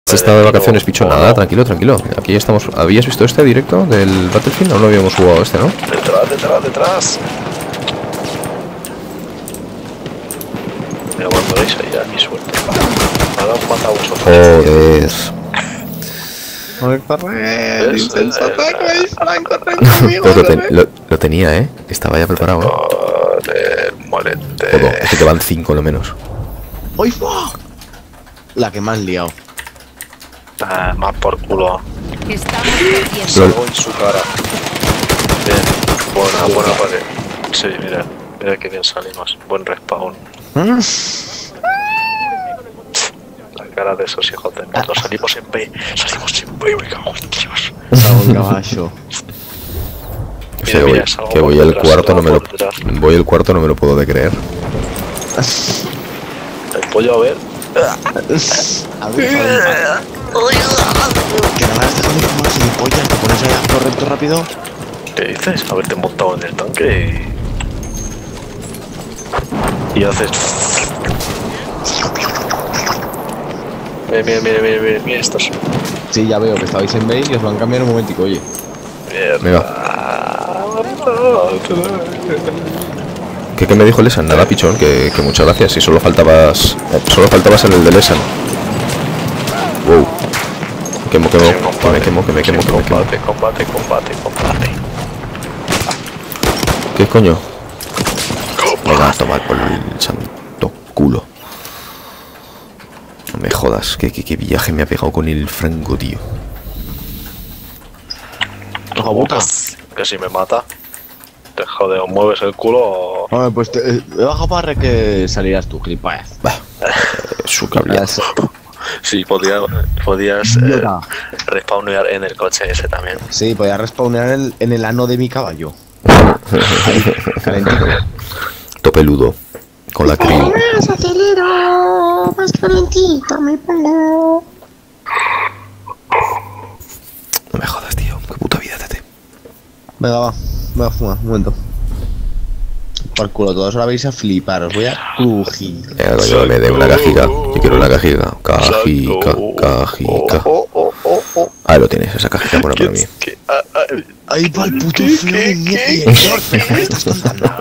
¿Has estado de vacaciones, picho? Nada, tranquilo, tranquilo. Aquí estamos. ¿Habías visto este directo del Battlefield? Aún no habíamos jugado este, ¿no? Detrás. Mira, cuando veis ahí a mi suerte. Ahora os mata a vosotros. Joder. Lo tenía, ¿eh? Estaba ya preparado, ¿eh? Joder, molete. Todo. Es que te van 5 lo menos. ¡Ay, fuck! La que me han liado. Más por culo. Estamos perdiendo. Salgo en su cara. Bien. Buena pared. Sí, mira que bien salimos. Buen respawn. La cara de esos hijos de puta. Salimos en B, me cago en Dios. Salgo en caballo. O sea, que voy al cuarto, no me lo... Voy al cuarto, no me lo puedo de creer. El pollo, a ver. A ver, que no me has dejado de fumar gilipollas, te pones ahí a correcto rápido. ¿Qué dices? Haberte montado en el tanque y haces... Mira estos. Sí, ya veo que estabais en base y os lo han cambiado un momentico, oye. Mira. ¿Qué me dijo Lesan? Nada, pichón, que muchas gracias. Y solo faltabas en el de Lesan. Wow. Me quemo. Combate. ¿Qué coño? Venga, a tomar por el santo culo. No me jodas, qué viaje me ha pegado con el Franco, tío. Que si me mata, te jode, o mueves el culo o... Hombre, pues he bajado para que salieras tú, gilipollas. Su cableado. Sí, podías respawnear en el coche ese también. Sí, podía respawnear en el ano de mi caballo. Calentito. Topeludo. Con la cría. Más acelero, más calentito me pongo. No me jodas, tío. Qué puta vida, tete. Venga, va. Voy a fumar, un momento. Por culo, todos ahora vais a flipar, os voy a crujir. Venga, coño, me dé una cajica. Yo quiero una cajica. Cajica. Ahí lo tienes, esa cajita buena para mí. Ahí va el puto feo de mierda. ¿Qué estás contando?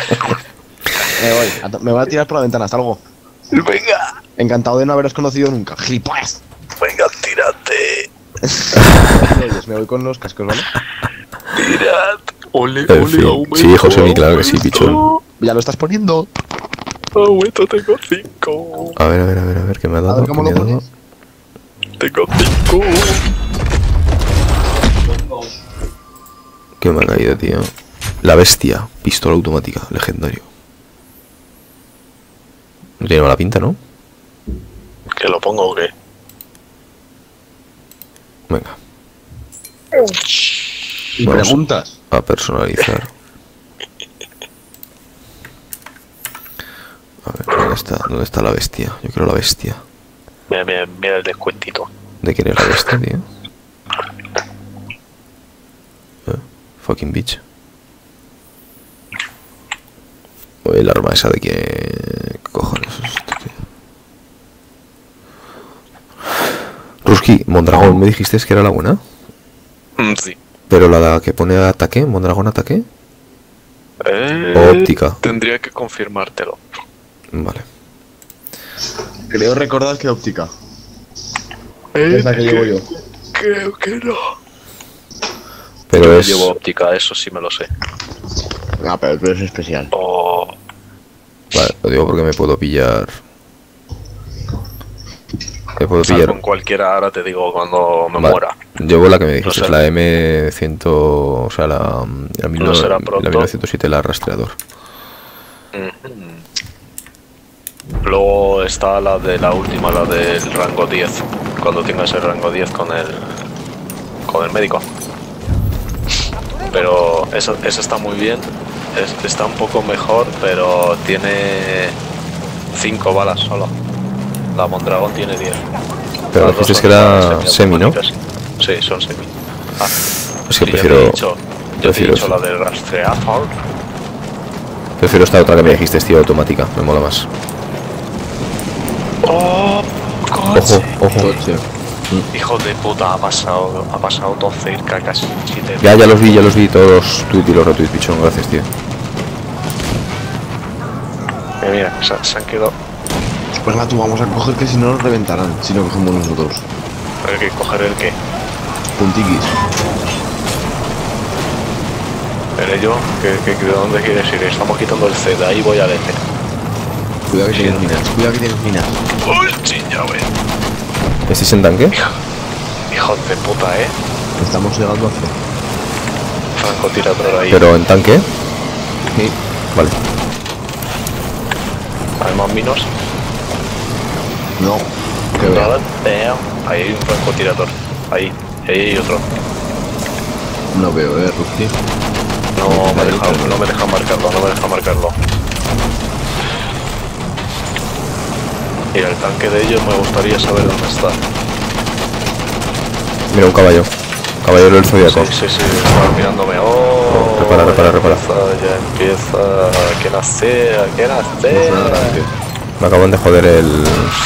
Me voy a tirar por la ventana, hasta luego. Venga. Encantado de no haberos conocido nunca, gilipollas. Venga, tírate. Me voy con los cascos, ¿vale? Tirad. Ole, sí, José, claro que sí, pichón. Ya lo estás poniendo. Aumento, tengo 5. A ver, ¿qué me ha dado? ¿Cómo lo pones? Tengo 5. ¿Qué me ha caído, tío? La bestia, pistola automática, legendario. No tiene mala pinta, ¿no? ¿Que lo pongo o qué? Venga. ¿Y Vamos preguntas? a personalizar. A ver, ¿dónde está la bestia? Yo quiero la bestia. Mira el descuentito. ¿De quién es la bestia, tío? Fucking bitch. Oye, el arma esa de que... ¿Qué cojones es esto, tío? Ruski, Mondragón, ¿me dijiste que era la buena? Sí. Pero la que pone ataque, Mondragón ataque. Óptica. Tendría que confirmártelo. Vale. Creo recordar que óptica. Es la que llevo yo. Creo que no. Pero yo es... llevo óptica, eso sí me lo sé. No, pero es especial. Vale, lo digo porque me puedo pillar... Con cualquiera, ahora te digo cuando me muera. Llevo la que me dijiste, es la M100, o sea, la 1907, la rastreador. Luego está la de la última, la del rango 10. Cuando tengas el rango 10 con el médico. Pero esa está muy bien. Está un poco mejor, pero tiene 5 balas solo. La Mondragón tiene 10. Pero dijiste que era semi, ¿no? Sí, son semi. Es que prefiero... Yo te he dicho la del rastreador. Prefiero esta otra que me dijiste, tío, automática. Me mola más. ¡Oh! Ojo. Coche. Hijo de puta, ha pasado todo cerca casi. Ya los vi todos. Tweet y los retweet, pichón. Gracias, tío. Mira, se han quedado. Pues la tú vamos a coger que si no nos reventarán. Si no cogemos nosotros. Hay que coger el qué. Puntiquis. Veré yo, ¿de dónde quieres ir? Estamos quitando el C, de ahí voy al F. Cuidado que tienes minas. Cuidado que tienes minas. Uy, sí, ya voy. ¿Estáis en tanque? Hijos de puta, Estamos llegando a C. Francotirador ahí. ¿Pero en tanque? Sí. Vale. ¿Hay más minos? No. Que vea. Ahí hay un francotirador. Ahí hay otro. No veo, Rusty. No me deja marcarlo. Y el tanque de ellos me gustaría saber dónde está. Mira, un caballo. Caballero del Zodíaco. Sí, estaba mirándome. Oh, Repara. Ya empieza. ¿Qué nace? Me acaban de joder el...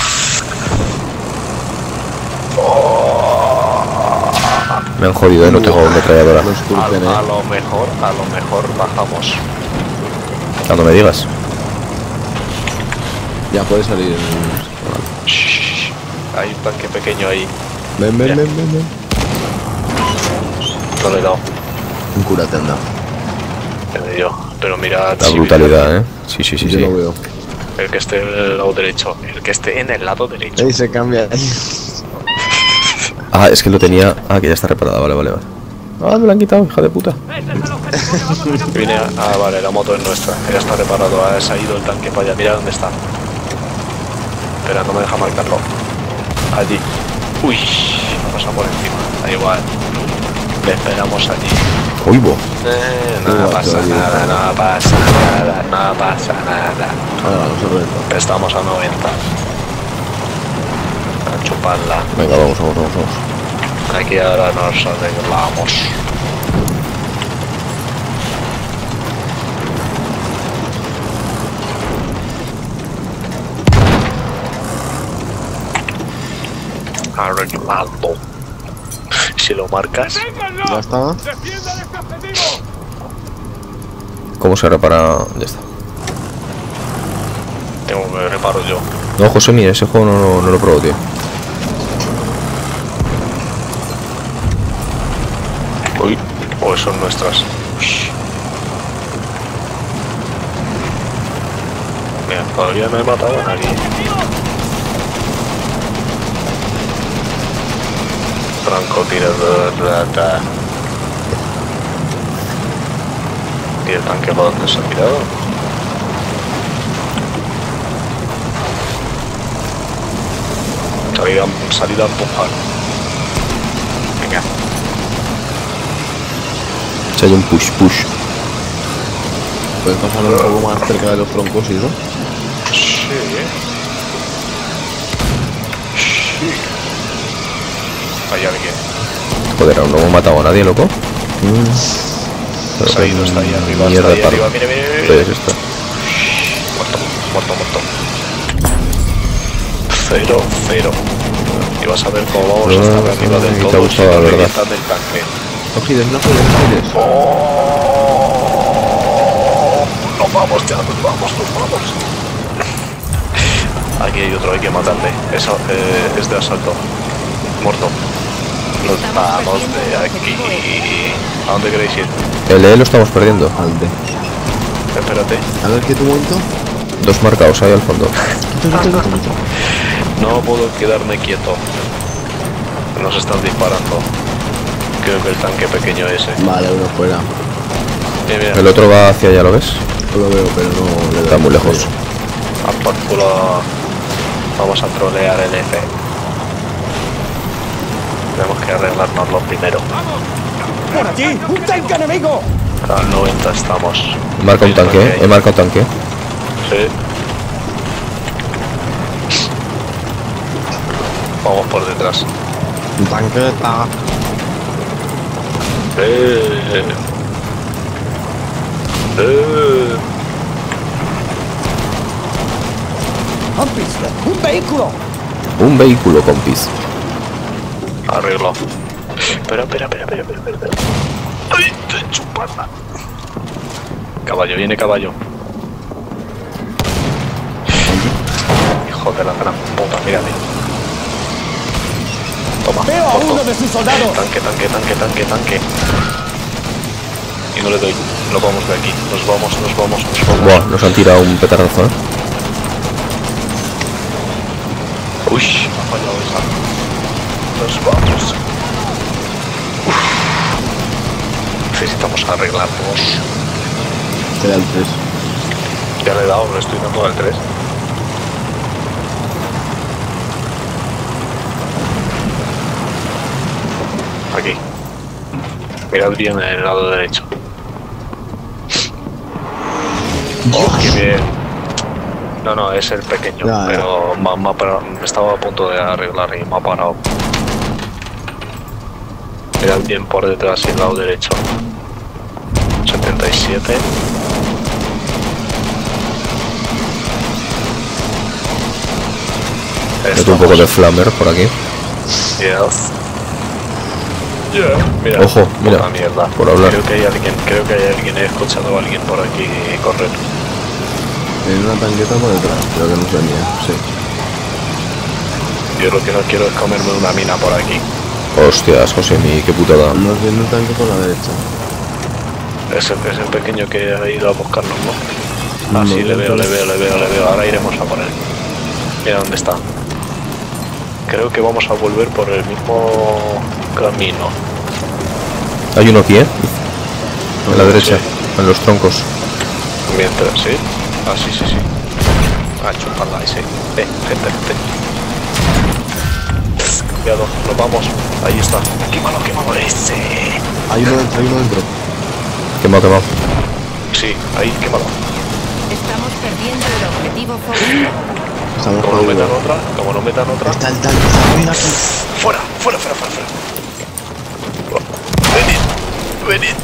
Me han jodido, no tengo ametralladora. A lo mejor bajamos. Cuando me digas. Ya puede salir. Hay un tanque pequeño ahí. Ven. No le he dado. Un curate anda. Pero mira. La brutalidad, Sí. Yo lo veo. El que esté en el lado derecho. Ahí se cambia. Ah, es que lo tenía... Ah, que ya está reparada, vale. Ah, me lo han quitado, hija de puta. Vale, la moto es nuestra. Ya está reparado, se ha ido el tanque para allá. Mira dónde está. Espera, no me deja marcarlo. Allí. Uy, vamos a por encima. Da igual. Le esperamos allí. Oigo. No pasa nada. Ahora vamos a reventar. Estamos a 90. A chuparla. Venga, vamos. Aquí ahora nos arreglamos. Arreglado. Si lo marcas. Ya está. ¿Cómo se repara? Ya está. Tengo que reparo yo. No, José, mira, ese juego no lo probó, tío. Uy, o son nuestras. Mira, todavía no he matado a nadie. Francotirador, rata. ¿Y el tanque por dónde se ha tirado? Salida a empujar. Venga. Si hay un push. Puedes pasar un poco más cerca de los troncos y eso. Sí. Hay alguien. Joder, aún no hemos matado a nadie, loco. Se ha ido, está ahí arriba. Mierda, Está ahí arriba. Mire. ¿Qué es esto? Muerto. 0. Y vas a ver cómo vamos a estar arriba del todo. Te ha gustado, la verdad. Del tanque. No gires. Nos vamos. Aquí hay otro, hay que matarle. Eso es de asalto. Muerto. Nos vamos de aquí. ¿A dónde queréis ir? El E lo estamos perdiendo. Alde. Espérate. A ver qué tu momento. 2 marcados ahí al fondo. No puedo quedarme quieto. Nos están disparando. Creo que el tanque pequeño ese. Vale, uno fuera. Mira. El otro va hacia allá, ¿lo ves? No lo veo, pero no le Está muy lejos. A por culo. Vamos a trolear el F. Tenemos que arreglárnoslo primero. ¡Por aquí! ¡Un tanque enemigo! Al 90 estamos. Marca un tanque, he marcado tanque. Sí. Vamos por detrás. Un tanque está. ¡Han visto! ¡Un vehículo! Un vehículo, compis. Arreglo. Espera. ¡Ay! Estoy chupando. Caballo, viene caballo. Hijo de la gran puta, mírame. Toma. Veo a uno de sus soldados. Tanque. Y no le doy. Nos vamos de aquí. Nos vamos. Buah, nos han tirado un petardazo, Uy, me ha fallado esa. Nos vamos. Necesitamos arreglarnos. Te da el 3. Ya le he dado, le estoy dando al 3. Aquí. Mirad bien en el lado derecho. Oh, qué bien. No, es el pequeño, Ya, pero me estaba a punto de arreglar y me ha parado. Mirad bien por detrás y el lado derecho. 77. Meto un poco de flamer por aquí. Yes. Mira, Ojo, mira, puta mierda. por hablar. Creo que hay alguien, he escuchado a alguien por aquí correr. En una tanqueta por detrás, creo que no es la mía, sí. Yo lo que no quiero es comerme una mina por aquí. Hostias, Josemi, qué putada. Nos viene un tanque por la derecha. Es el pequeño que ha ido a buscarnos, ¿no? Ah, No, sí, le veo. no. Ahora iremos a por él. Mira dónde está. Creo que vamos a volver por el mismo camino. Hay uno aquí, a la derecha, Sí. en los troncos. Mientras, ¿sí? Ah, sí. Ah, chuparla, ahí sí. Gente. Cuidado, nos vamos. Ahí está. Quémalo ese. Hay uno dentro. Quemado. Sí, ahí, quémalo. Estamos perdiendo el objetivo Fox. Estamos Como no jodidos. metan otra. Está el tanque, está bien aquí. Fuera. Venid.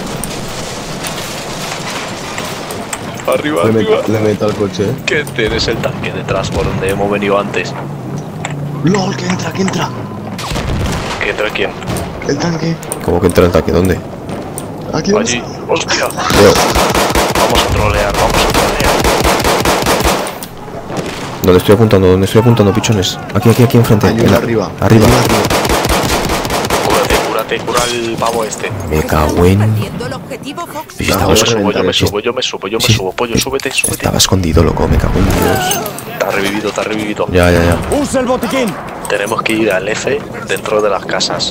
Arriba. Le meto al coche, Que tienes el tanque detrás por donde hemos venido antes. LOL, que entra. ¿Que entra quién? El tanque. ¿Cómo que entra el tanque? ¿Dónde? Aquí. Allí. Hostia. Veo. Vamos a trolear. ¿Dónde estoy apuntando, pichones? Aquí enfrente. Hay uno arriba. Arriba. Cúrate, cura el pavo este. Me cago en... Perdiendo el objetivo Fox. Sí, estaba Yo me escondido. subo, Yo me subo. Pollo, súbete. Estaba escondido, loco, me cago en Dios. Está revivido. Ya. Usa el botiquín. Tenemos que ir al F dentro de las casas.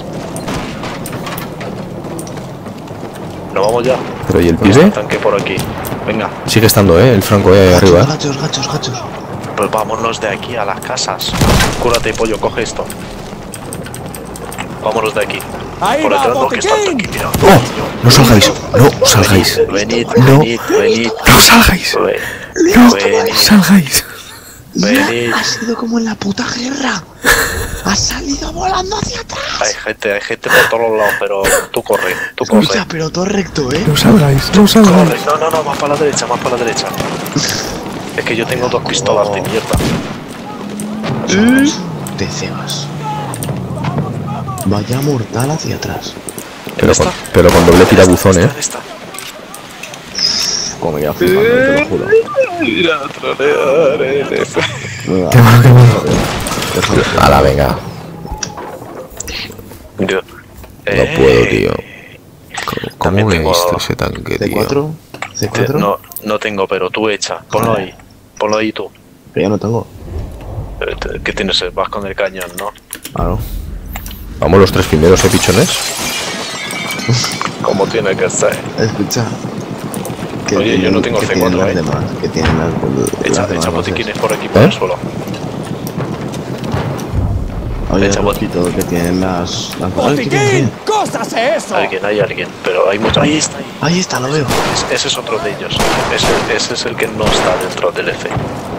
¿Nos vamos ya? Pero ¿y el Está el pibe? tanque por aquí. Venga, Sigue estando, el Franco ahí arriba. Gachos. pues vámonos de aquí a las casas. Cúrate, pollo, coge esto. Vámonos de aquí. Ahí Por va, detrás no, que está el botiquín. tanque, mira. ¡Oh! No salgáis. Venid. No salgáis. Venid. Salgáis. Venid. Ha sido como en la puta guerra. Ha salido volando hacia atrás. Hay gente por todos lados, pero tú corre. Escucha, pero todo recto, No salgáis. Corre. No, más para la derecha. Es que yo tengo dos pistolas de mierda. Te cebas. Vaya mortal hacia atrás. Pero con doble tirabuzón, Está. Como me queda flipando, te lo juro. Ir a trolear el F. Venga, Quémalo. déjalo. Ala, venga. Yo- No puedo, tío. ¿Cómo También he tengo- visto ese tanque, tío? C4. C4. No tengo, pero tú echa. Ponlo ahí tú. Que ya no tengo. ¿Qué tienes? Vas con el cañón, ¿no? Claro. Vamos los tres primeros, pichones. Como tiene que ser. Escucha. Oye, yo no tengo que C4, tienen las ¿eh? demás, que tienen las demás Echa bases. botiquines por aquí, por el suelo. Oye, Echa Rosquito, que tienen las ¡Botiquín! ¡Cosas eso! Hay alguien, pero hay mucho. Ahí está. Ahí está, lo veo. Ese es otro de ellos. Ese es el que no está dentro del F.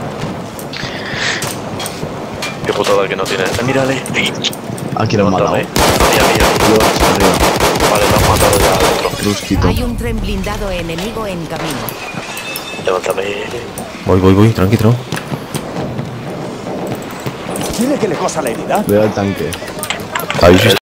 Qué putada que no tiene. Mírale. Aquí lo han matado. Levántame. Mira. Yo, arriba. Vale, lo han matado ya adentro. Rosquito. Hay un tren blindado enemigo en camino. Levántame. Voy, tranquilo. ¿Tiene que le cosa la herida? Veo el tanque. ¿Habéis visto?